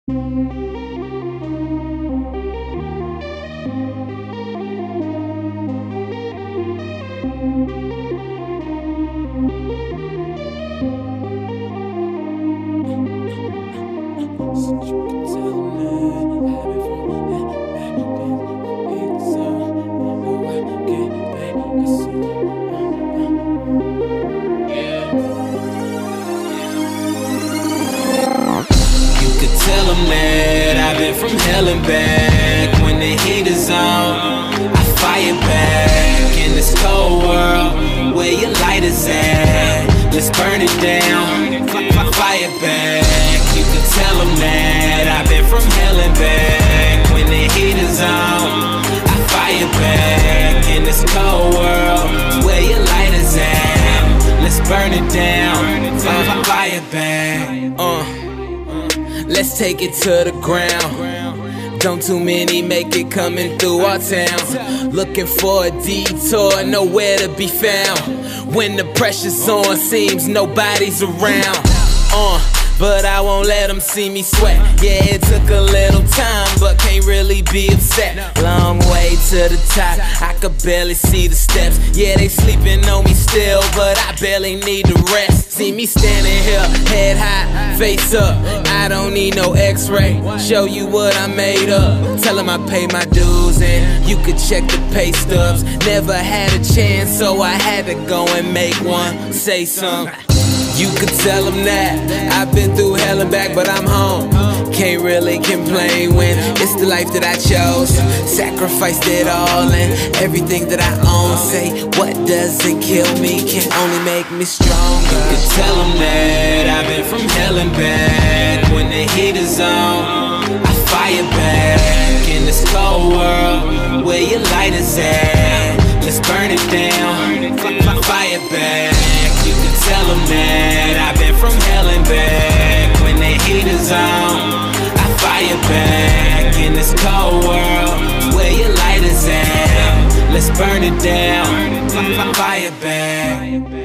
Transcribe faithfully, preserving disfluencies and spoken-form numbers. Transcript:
Tell them that I've been from hell and back. When the heat is on, I fire back. In this cold world, where your light is at, let's burn it down, fire back. You can tell them that I've been from hell and back. When the heat is on, I fire back. In this cold world, where your light is at, let's burn it down, fire back. Uh. Let's take it to the ground. Don't too many make it coming through our town. Looking for a detour, nowhere to be found. When the pressure's on, seems nobody's around. Uh, but I won't let them see me sweat. Yeah, it took a little time, but can't really be upset. Long way to the top, I could barely see the steps. Yeah, they sleeping on me still, but I barely need to rest. See me standing here, head high, face up. I don't need no x-ray, show you what I made up. Tell them I pay my dues and you could check the pay stubs. Never had a chance, so I had to go and make one. Say something. You could tell them that I've been through hell and back, but I'm home. Can't really complain when it's the life that I chose. Sacrificed it all and everything that I own. Say, what doesn't kill me can only make me stronger. You could tell them that I've been from hell and back. When the heat is on, I fire back. In this cold world, where your light is at, let's burn it down, fire back. You can tell them that I've been from hell and back. When the heat is on, I fire back. In this cold world, where your light is at, let's burn it down, fire back.